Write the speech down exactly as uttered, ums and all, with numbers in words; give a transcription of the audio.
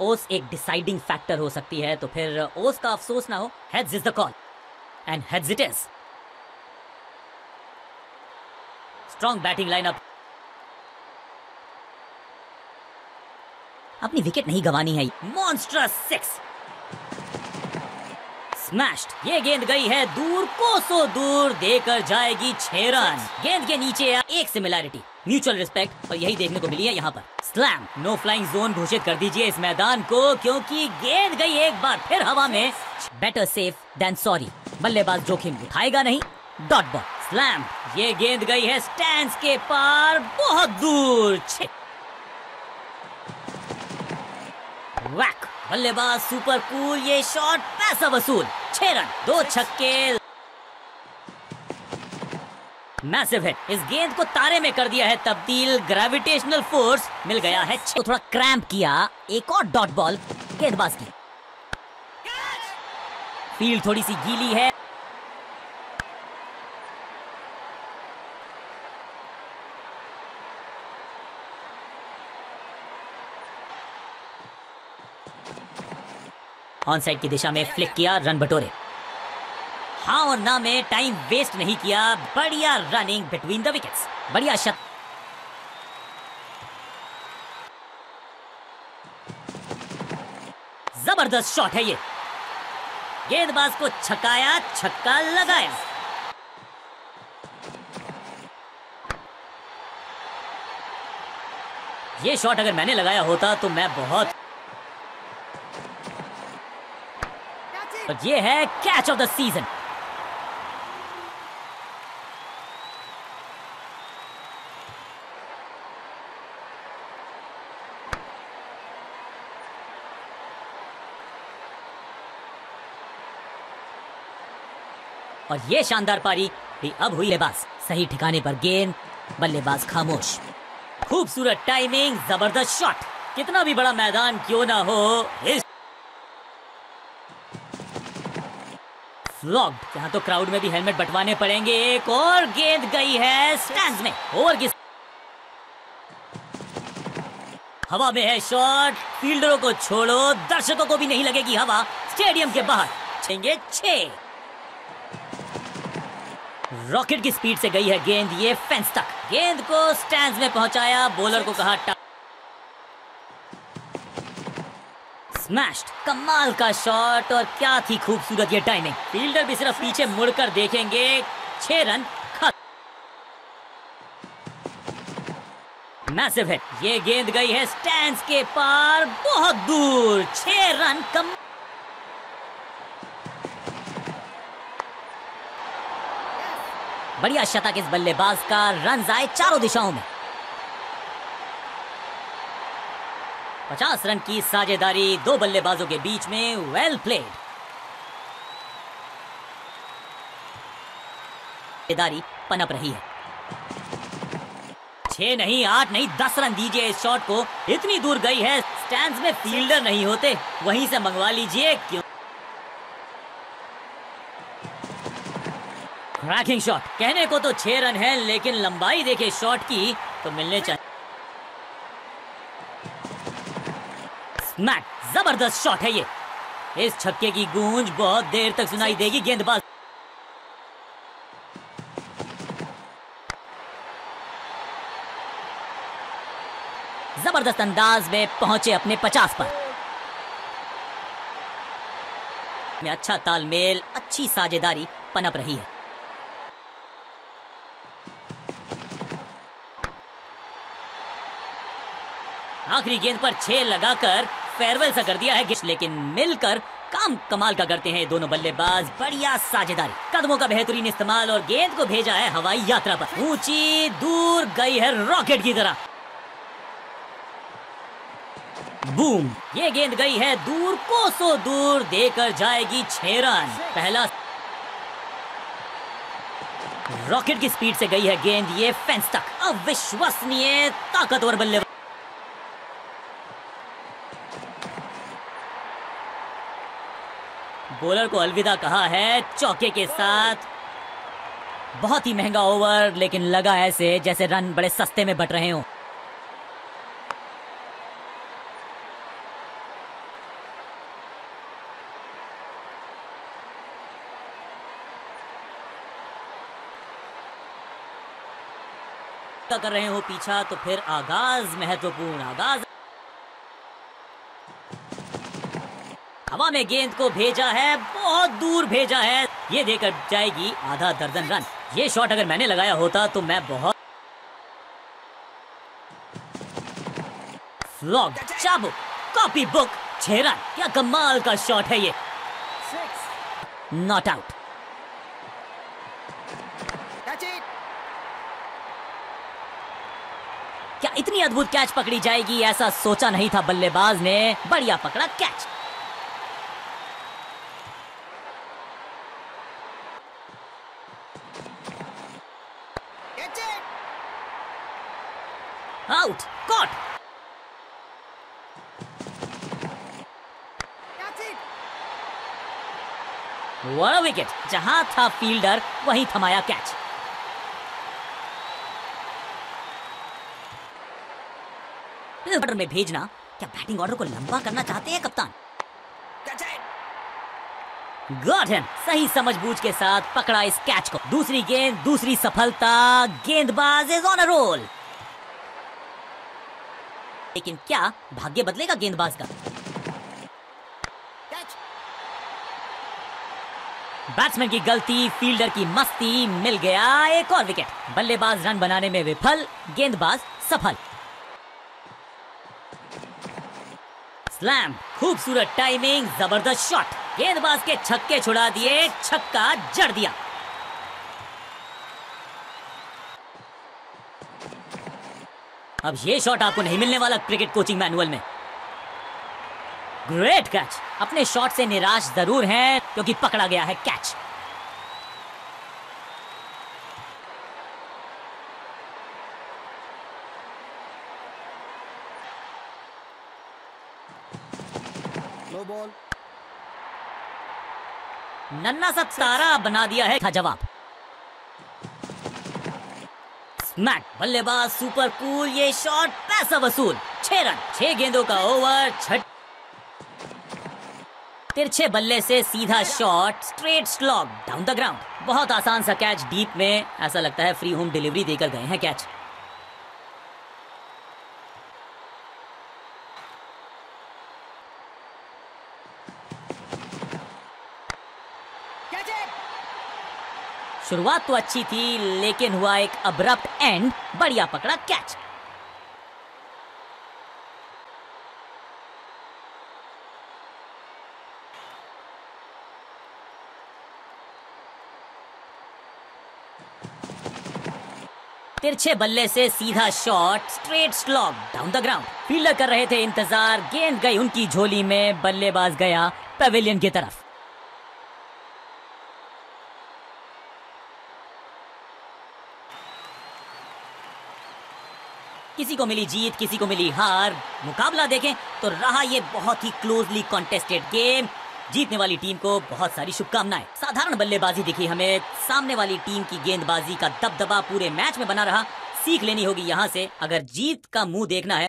ओस एक deciding factor हो सकती है, तो फिर ओस का अफसोस ना हो। Heads is the call and heads it is. Strong batting lineup. अपनी विकेट नहीं गंवानी है। Monstrous six. स्मैश्ड। ये गेंद गई है दूर, कोसों दूर, देकर जाएगी छह रन। गेंद के नीचे एक सिमिलैरिटी, म्यूचुअल रिस्पेक्ट, और यही देखने को मिली है यहाँ पर। स्लैम। नो फ्लाइंग जोन घोषित कर दीजिए इस मैदान को, क्योंकि गेंद गई एक बार फिर हवा में। Better safe than sorry. बल्लेबाज जोखिम उठाएगा नहीं। Dot ball. स्लैम। ये गेंद गई है स्टैंड्स के पार, बहुत दूर। वैक। बल्लेबाज सुपर कूल, ये शॉट पैसा वसूल। छह रन, दो छक्के। Massive hit. इस गेंद को तारे में कर दिया है तब्दील। ग्रेविटेशनल फोर्स मिल गया है। तो थोड़ा क्रैम्प किया। एक और डॉट बॉल गेंदबाज की। फील्ड थोड़ी सी गीली है। ऑन साइड की दिशा में फ्लिक किया, रन बटोरे। हाँ और ना में टाइम वेस्ट नहीं किया। बढ़िया रनिंग बिटवीन द विकेट्स। बढ़िया शट। जबरदस्त शॉट है ये। गेंदबाज को छकाया, छक्का लगाया। ये शॉट अगर मैंने लगाया होता तो मैं बहुत। और ये है कैच ऑफ द सीजन। और ये शानदार पारी भी अब हुई बल्लेबाज सही ठिकाने पर। गेंद, बल्लेबाज खामोश। खूबसूरत टाइमिंग, जबरदस्त शॉट। कितना भी बड़ा मैदान क्यों ना हो, इस फ्लॉग्ड। यहाँ तो क्राउड में भी हेलमेट बंटवाने पड़ेंगे। एक और गेंद गई है स्टैंड्स में। ओवर की हवा में है शॉट। फील्डरों को छोड़ो, दर्शकों को भी नहीं लगेगी हवा। स्टेडियम के बाहर छेंगे छह। रॉकेट की स्पीड से गई है गेंद, ये फेंस तक। गेंद को स्टैंड्स में पहुंचाया। बॉलर को कहा टा... स्मैश्ड। कमाल का शॉट, और क्या थी खूबसूरत ये टाइमिंग। फील्डर भी सिर्फ पीछे मुड़कर देखेंगे। छह रन खत्म। Massive hit. ये गेंद गई है स्टैंड्स के पार, बहुत दूर। छह रन कम। बढ़िया शतक इस बल्लेबाज का। रन आए चारों दिशाओं में। पचास रन की साझेदारी दो बल्लेबाजों के बीच में। Well played. साझेदारी पनप रही है। छह नहीं, आठ नहीं, दस रन दीजिए इस शॉट को। इतनी दूर गई है। स्टैंड्स में फील्डर नहीं होते, वहीं से मंगवा लीजिए। क्यों क्रैकिंग शॉट। कहने को तो छह रन है, लेकिन लंबाई देखे शॉट की तो मिलने चाहिए। स्मैक। जबरदस्त शॉट है ये। इस छक्के की गूंज बहुत देर तक सुनाई देगी। गेंदबाज जबरदस्त अंदाज में पहुंचे अपने पचास पर। में अच्छा तालमेल, अच्छी साझेदारी पनप रही है। आखिरी गेंद पर छह लगाकर फेयरवेल सा कर दिया है, लेकिन मिलकर काम कमाल का करते हैं दोनों बल्लेबाज। बढ़िया साझेदारी, कदमों का बेहतरीन इस्तेमाल, और गेंद को भेजा है हवाई यात्रा पर। ऊंची दूर गई है रॉकेट की तरह। बूम। ये गेंद गई है दूर, कोसों दूर, देकर जाएगी छह रन। पहला रॉकेट की स्पीड से गई है गेंद, ये फेंस तक। अविश्वसनीय ताकतवर बल्लेबाज। बॉलर को अलविदा कहा है चौके के साथ। बहुत ही महंगा ओवर, लेकिन लगा ऐसे जैसे रन बड़े सस्ते में बट रहे हों। कर रहे हो पीछा तो फिर आगाज महत्वपूर्ण आगाज। हवा में गेंद को भेजा है, बहुत दूर भेजा है, ये देकर जाएगी आधा दर्जन रन। ये शॉट अगर मैंने लगाया होता तो मैं बहुत फ्लॉग चाबुक कॉपी बुक छह रन। क्या कमाल का शॉट है ये। Not out. क्या इतनी अद्भुत कैच पकड़ी जाएगी, ऐसा सोचा नहीं था बल्लेबाज ने। बढ़िया पकड़ा catch. Out. Caught. What a wicket. जहां था फील्डर वहीं थमाया कैच। ऑर्डर में भेजना। क्या बैटिंग ऑर्डर को लंबा करना चाहते हैं कप्तान? Got him. सही समझबूझ के साथ पकड़ा इस कैच को। दूसरी गेंद, दूसरी सफलता। गेंदबाज इज ऑन अ रोल। लेकिन क्या भाग्य बदलेगा गेंदबाज का? बैट्समैन की गलती, फील्डर की मस्ती, मिल गया एक और विकेट। बल्लेबाज रन बनाने में विफल, गेंदबाज सफल। स्लैम। खूबसूरत टाइमिंग, जबरदस्त शॉट। गेंदबाज के छक्के छुड़ा दिए, छक्का जड़ दिया। अब ये शॉट आपको नहीं मिलने वाला क्रिकेट कोचिंग मैनुअल में। Great catch. अपने शॉट से निराश जरूर हैं क्योंकि पकड़ा गया है कैच। No ball. नन्ना सा तारा बना दिया है था जवाब। स्मैक। बल्लेबाज सुपर कूल। ये शॉट पैसा वसूल। छह रन। छह गेंदों का ओवर। छठ तिरछे बल्ले से सीधा shot, straight slog down the ground. बहुत आसान सा कैच डीप में। ऐसा लगता है फ्री होम डिलीवरी देकर गए हैं कैच। शुरुआत तो अच्छी थी लेकिन हुआ एक अब्रप्ट एंड। बढ़िया पकड़ा कैच। तिरछे बल्ले से सीधा shot, straight slog down the ground. Fielder कर रहे थे इंतजार, गेंद गई उनकी झोली में। बल्लेबाज गया पवेलियन की तरफ। किसी को मिली जीत, किसी को मिली हार। मुकाबला देखें तो रहा ये बहुत ही क्लोजली कॉन्टेस्टेड गेम। जीतने वाली टीम को बहुत सारी शुभकामनाएं। साधारण बल्लेबाजी दिखी हमें। सामने वाली टीम की गेंदबाजी का दबदबा पूरे मैच में बना रहा। सीख लेनी होगी यहाँ से अगर जीत का मुंह देखना है।